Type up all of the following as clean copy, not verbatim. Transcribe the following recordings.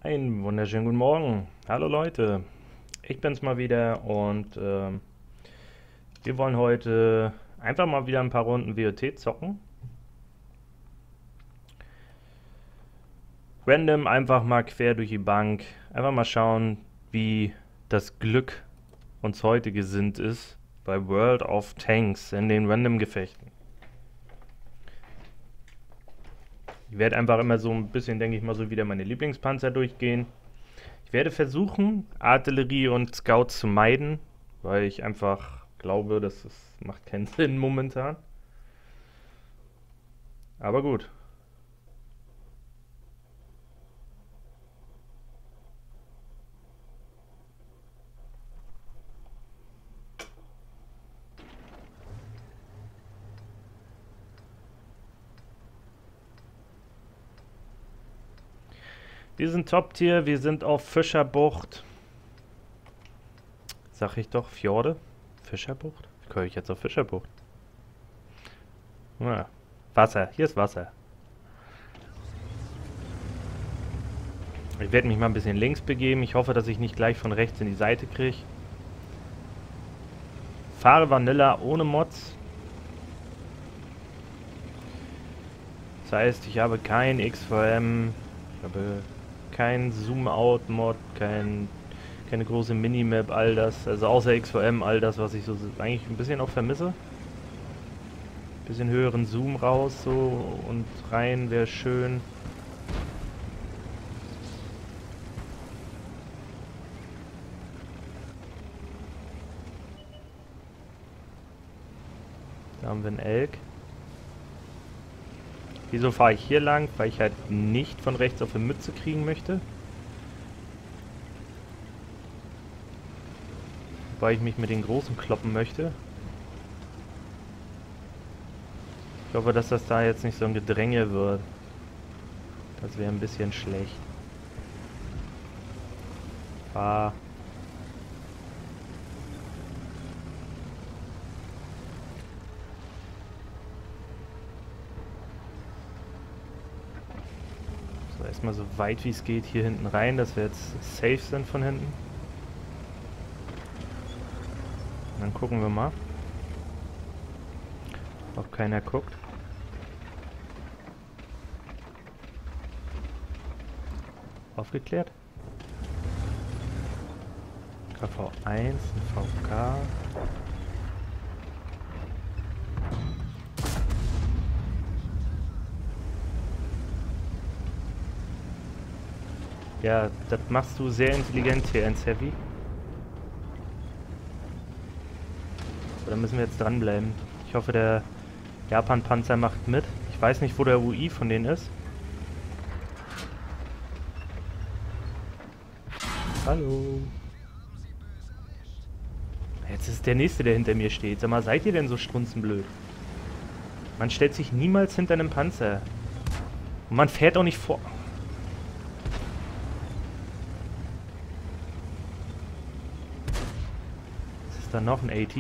Einen wunderschönen guten Morgen. Hallo Leute, ich bin's mal wieder und wir wollen heute einfach mal wieder ein paar Runden WoT zocken. Random einfach mal quer durch die Bank. Einfach mal schauen, wie das Glück uns heute gesinnt ist bei World of Tanks in den Random-Gefechten. Ich werde einfach immer so ein bisschen, denke ich mal, so wieder meine Lieblingspanzer durchgehen. Ich werde versuchen, Artillerie und Scouts zu meiden, weil ich einfach glaube, macht keinen Sinn momentan. Aber gut. Wir sind Top-Tier, wir sind auf Fischerbucht. Sag ich doch, Fjorde? Fischerbucht? Wie komme ich jetzt auf Fischerbucht? Ah, Wasser, hier ist Wasser. Ich werde mich mal ein bisschen links begeben. Ich hoffe, dass ich nicht gleich von rechts in die Seite kriege. Fahre Vanilla ohne Mods. Das heißt, ich habe kein XVM, ich habe kein Zoom-Out-Mod, keine große Minimap, all das. Also außer XVM, all das, was ich so eigentlich ein bisschen auch vermisse. Bisschen höheren Zoom raus so und rein wäre schön. Da haben wir einen Elk. Wieso fahre ich hier lang? Weil ich halt nicht von rechts auf die Mütze kriegen möchte. Weil ich mich mit den Großen kloppen möchte. Ich hoffe, dass das da jetzt nicht so ein Gedränge wird. Das wäre ein bisschen schlecht. Ah. So, erstmal so weit wie es geht hier hinten rein, dass wir jetzt safe sind von hinten. Und dann gucken wir mal, ob keiner guckt. Aufgeklärt. KV1, ein VK. Ja, das machst du sehr intelligent hier, Heavy. So, da müssen wir jetzt dranbleiben. Ich hoffe, der Japan-Panzer macht mit. Ich weiß nicht, wo der UI von denen ist. Hallo. Jetzt ist der Nächste, der hinter mir steht. Sag mal, seid ihr denn so strunzenblöd? Man stellt sich niemals hinter einem Panzer. Und man fährt auch nicht vor... Was ist da noch? Ein AT.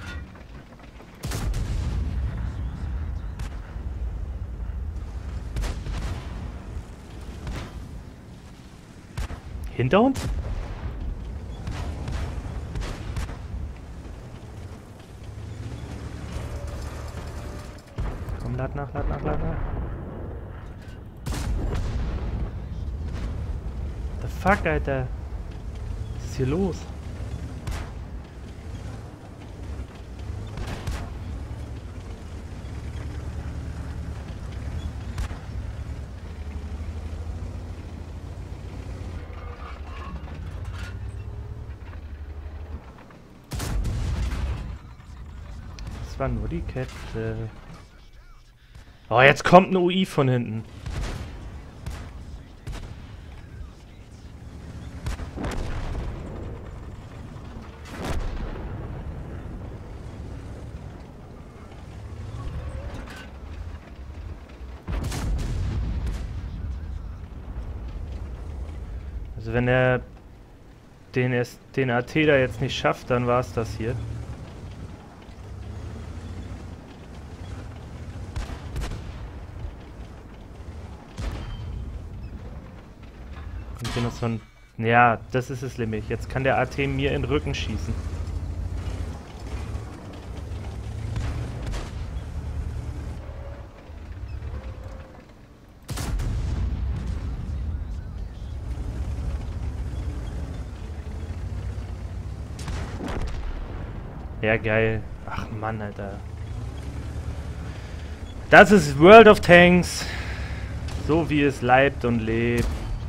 Hinter uns? Komm, lad nach. What the fuck, Alter? Was ist hier los? Das war nur die Kette. Oh, jetzt kommt ein UI von hinten. Also wenn er den AT da jetzt nicht schafft, dann war es das hier. Und hier noch so ein... Ja, das ist das Limit. Jetzt kann der AT mir in den Rücken schießen. Ja, geil. Ach Mann, Alter. Das ist World of Tanks. So wie es leibt und lebt.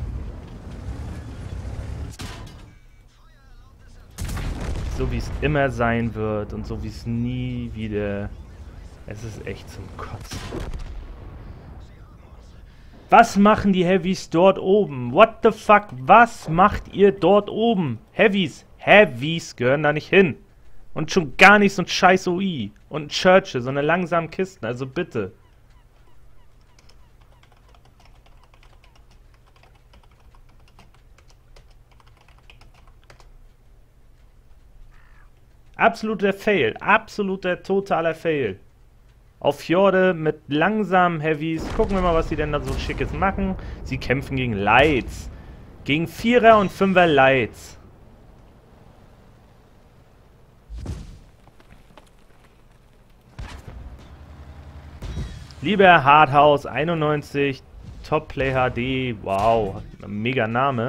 So wie es immer sein wird und so wie es nie wieder... Es ist echt zum Kotzen. Was machen die Heavys dort oben? What the fuck? Was macht ihr dort oben? Heavys. Heavys gehören da nicht hin. Und schon gar nicht so ein scheiß OI. Und Churchill, so eine langsamen Kisten. Also bitte. Absoluter Fail. Absoluter, totaler Fail. Auf Fjorde mit langsamen Heavys. Gucken wir mal, was die denn da so Schickes machen. Sie kämpfen gegen Lights. Gegen 4er und 5er Lights. Lieber Hardhouse 91, Top Play HD, wow, mega Name.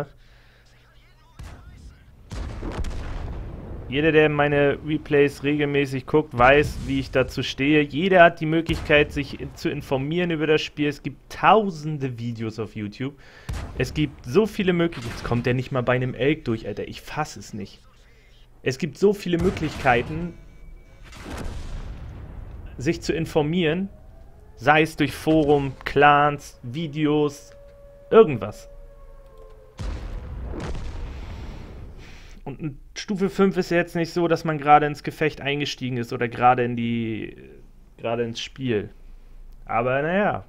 Jeder, der meine Replays regelmäßig guckt, weiß, wie ich dazu stehe. Jeder hat die Möglichkeit, sich zu informieren über das Spiel. Es gibt tausende Videos auf YouTube. Es gibt so viele Möglichkeiten. Jetzt kommt der nicht mal bei einem Elk durch, Alter. Ich fasse es nicht. Es gibt so viele Möglichkeiten, sich zu informieren. Sei es durch Forum, Clans, Videos, irgendwas. Und Stufe 5 ist ja jetzt nicht so, dass man gerade ins Gefecht eingestiegen ist oder gerade ins Spiel. Aber naja.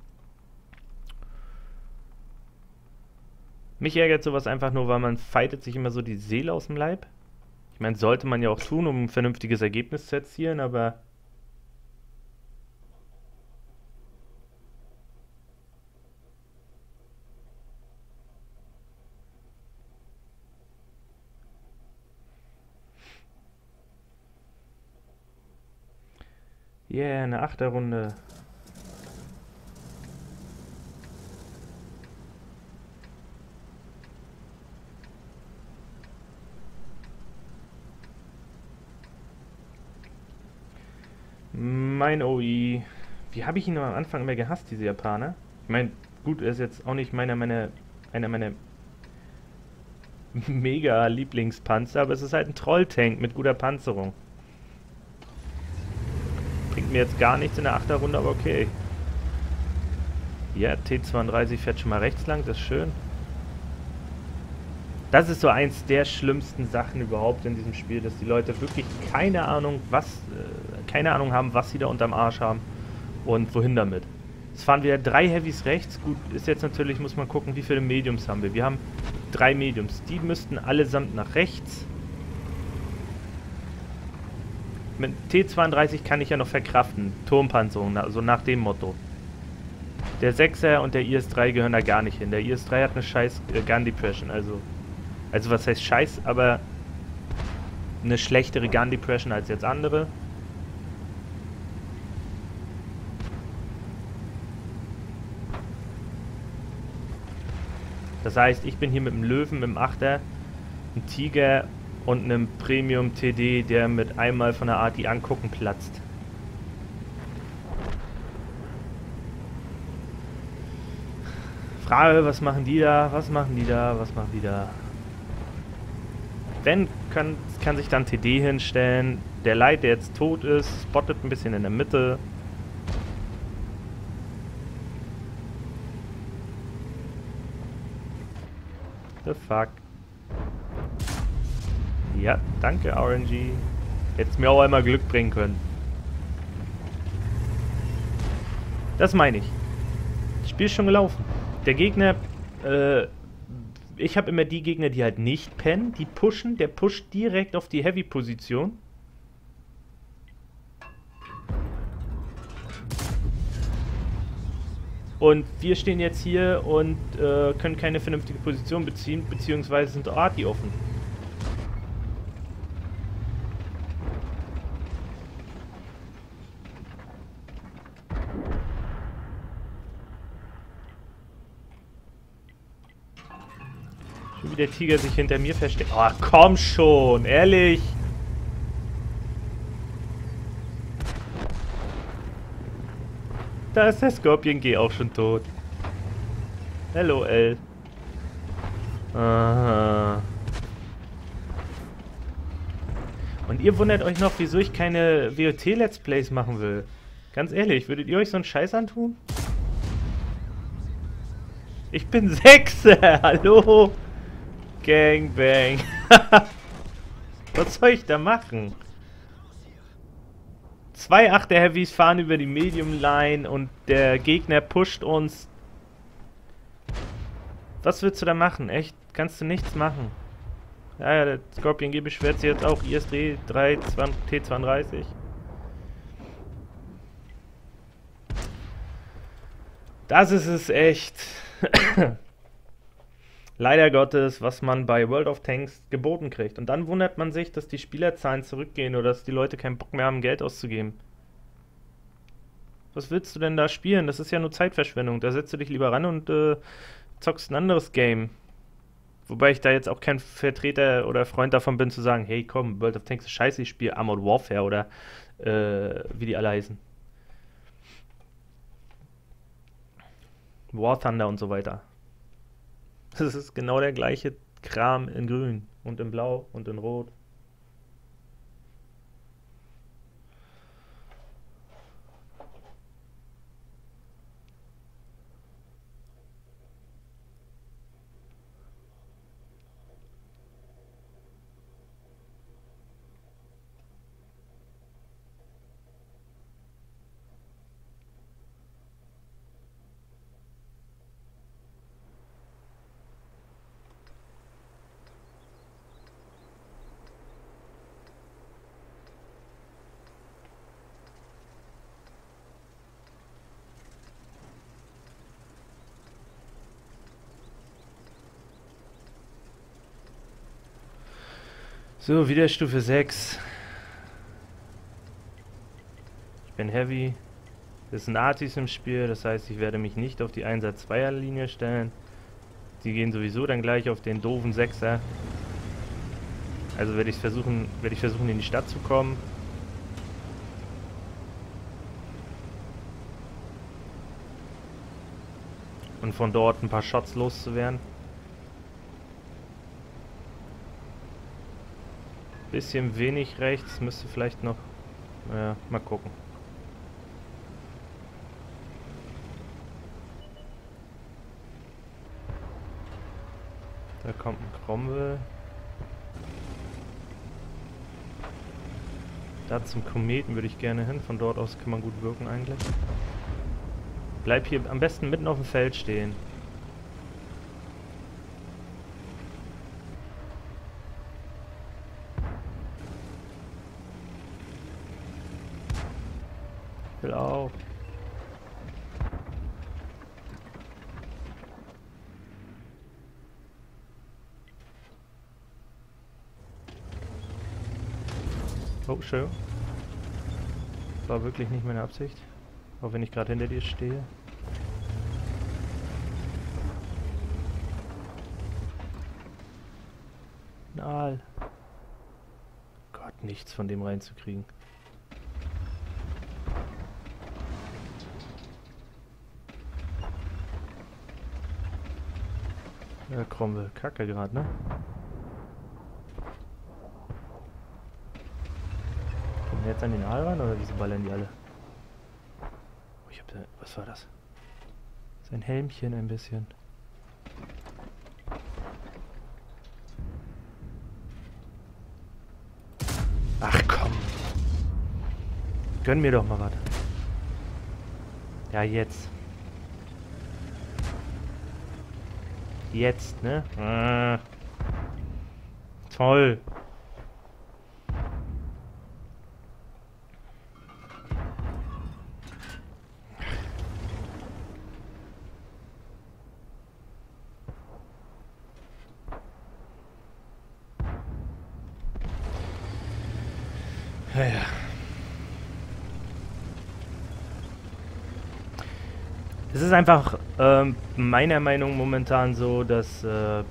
Mich ärgert sowas einfach nur, weil man fightet sich immer so die Seele aus dem Leib. Ich meine, sollte man ja auch tun, um ein vernünftiges Ergebnis zu erzielen, aber... Yeah, eine Achterrunde. Mein OI. Wie habe ich ihn am Anfang immer gehasst, diese Japaner? Ich meine, gut, er ist jetzt auch nicht einer meiner mega Lieblingspanzer, aber es ist halt ein Trolltank mit guter Panzerung. Bringt mir jetzt gar nichts in der Achterrunde, aber okay. Ja, T32 fährt schon mal rechts lang, das ist schön. Das ist so eins der schlimmsten Sachen überhaupt in diesem Spiel, dass die Leute wirklich keine Ahnung haben, was sie da unterm Arsch haben und wohin damit. Jetzt fahren wir 3 Heavys rechts. Gut, ist jetzt natürlich, muss man gucken, wie viele Mediums haben wir. Wir haben 3 Mediums. Die müssten allesamt nach rechts. Mit T32 kann ich ja noch verkraften. Turmpanzerung, also nach dem Motto. Der 6er und der IS-3 gehören da gar nicht hin. Der IS-3 hat eine scheiß Gun Depression, also was heißt scheiß, aber eine schlechtere Gun Depression als jetzt andere. Das heißt, ich bin hier mit einem Löwen, mit einem 8er, einem Tiger und einem Premium TD, der mit einmal von der Art, die angucken, platzt. Frage, was machen die da? Was machen die da? Was machen die da? Wenn, kann sich dann TD hinstellen. Der Light, der jetzt tot ist, spottet ein bisschen in der Mitte. The fuck? Ja, danke RNG. Hättest mir auch einmal Glück bringen können. Das meine ich. Das Spiel ist schon gelaufen. Der Gegner, ich habe immer die Gegner, die halt nicht pennen, die pushen, der pusht direkt auf die Heavy-Position. Und wir stehen jetzt hier und können keine vernünftige Position beziehen, beziehungsweise sind Arti offen. Schon wie der Tiger sich hinter mir versteckt. Oh, komm schon, ehrlich. Da ist der Scorpion G auch schon tot. Hello, L. Aha. Und ihr wundert euch noch, wieso ich keine WOT-Let's Plays machen will. Ganz ehrlich, würdet ihr euch so einen Scheiß antun? Ich bin Sechser, hallo? Gangbang. Was soll ich da machen? 2 8er Heavys fahren über die Medium Line und der Gegner pusht uns. Was willst du da machen? Echt? Kannst du nichts machen? Ja, der Scorpion G beschwert sich jetzt auch. ISD 3 T32. Das ist es echt. Leider Gottes, was man bei World of Tanks geboten kriegt. Und dann wundert man sich, dass die Spielerzahlen zurückgehen oder dass die Leute keinen Bock mehr haben, Geld auszugeben. Was willst du denn da spielen? Das ist ja nur Zeitverschwendung. Da setzt du dich lieber ran und zockst ein anderes Game. Wobei ich da jetzt auch kein Vertreter oder Freund davon bin, zu sagen, hey komm, World of Tanks ist scheiße, ich spiele Armored Warfare oder wie die alle heißen. War Thunder und so weiter. Das ist genau der gleiche Kram in grün und in blau und in rot. So, wieder Stufe 6. Ich bin Heavy. Es sind Artis im Spiel, das heißt, ich werde mich nicht auf die 1er-2er-Linie stellen. Die gehen sowieso dann gleich auf den doofen 6er. Also werde ich versuchen, in die Stadt zu kommen. Und von dort ein paar Shots loszuwerden. Bisschen wenig rechts, müsste vielleicht noch... Ja, mal gucken. Da kommt ein Cromwell. Da zum Kometen würde ich gerne hin. Von dort aus kann man gut wirken eigentlich. Bleib hier am besten mitten auf dem Feld stehen. Will auch. Oh, schön. War wirklich nicht meine Absicht. Auch wenn ich gerade hinter dir stehe. Aal. Gott, nichts von dem reinzukriegen. Ja, Cromwell, Kacke gerade, ne? Kommen wir jetzt an den Aal ran oder wieso ballern die alle? Oh, ich hab da, was war das? Sein Helmchen ein bisschen. Ach komm. Gönn mir doch mal was. Ja, jetzt. Jetzt, ne? Toll. Naja. Es ist einfach meiner Meinung nach momentan so, dass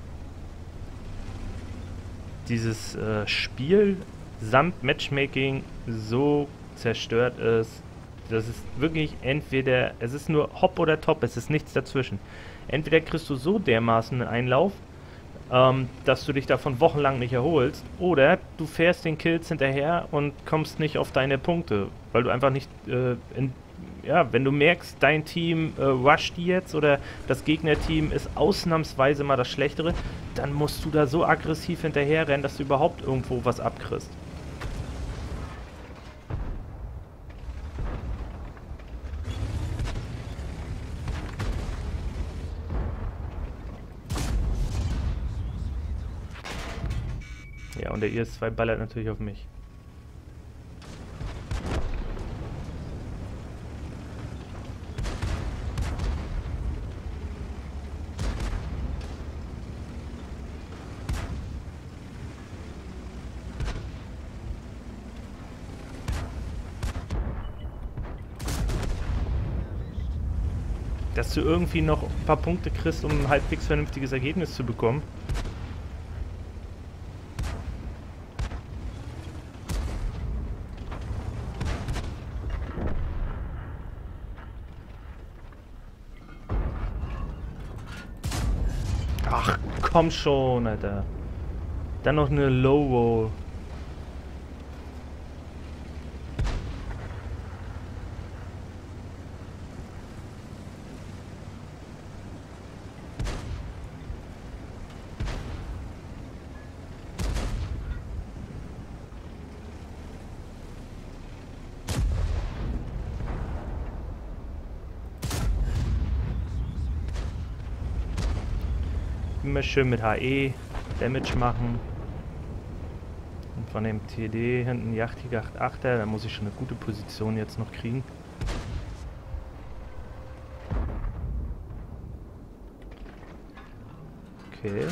dieses Spiel samt Matchmaking so zerstört ist, dass es wirklich entweder, es ist nur Hop oder Top, es ist nichts dazwischen. Entweder kriegst du so dermaßen einen Einlauf, dass du dich davon wochenlang nicht erholst, oder du fährst den Kills hinterher und kommst nicht auf deine Punkte, weil du einfach nicht ja, wenn du merkst, dein Team rusht die jetzt oder das Gegnerteam ist ausnahmsweise mal das Schlechtere, dann musst du da so aggressiv hinterher rennen, dass du überhaupt irgendwo was abkriegst. Ja, und der IS-2 ballert natürlich auf mich. Dass du irgendwie noch ein paar Punkte kriegst, um ein halbwegs vernünftiges Ergebnis zu bekommen. Ach, komm schon, Alter. Dann noch eine Low Roll. Immer schön mit HE Damage machen. Und von dem TD hinten Yachtiger 8er, da muss ich schon eine gute Position jetzt noch kriegen. Okay.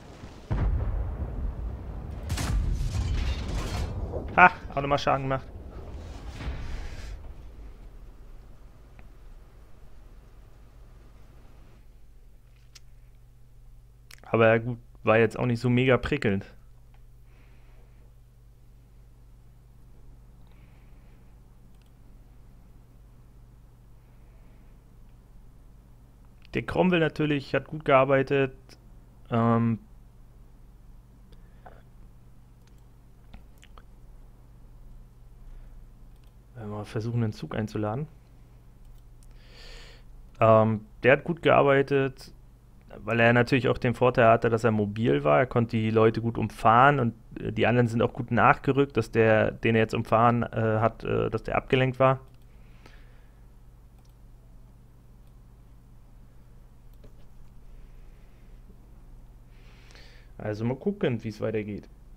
Ha, auch nochmal Schaden gemacht. Aber gut, war jetzt auch nicht so mega prickelnd. Der Cromwell natürlich hat gut gearbeitet. Ähm, mal versuchen, einen Zug einzuladen. Der hat gut gearbeitet, weil er natürlich auch den Vorteil hatte, dass er mobil war. Er konnte die Leute gut umfahren und die anderen sind auch gut nachgerückt, dass der, den er jetzt umfahren hat, dass der abgelenkt war. Also mal gucken, wie es weitergeht.